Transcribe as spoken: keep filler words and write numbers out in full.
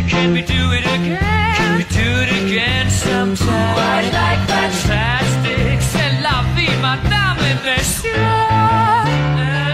Can we do it again? Can we do it again sometime? Party like fantastic, c'est la vie, madame, et bien sûr.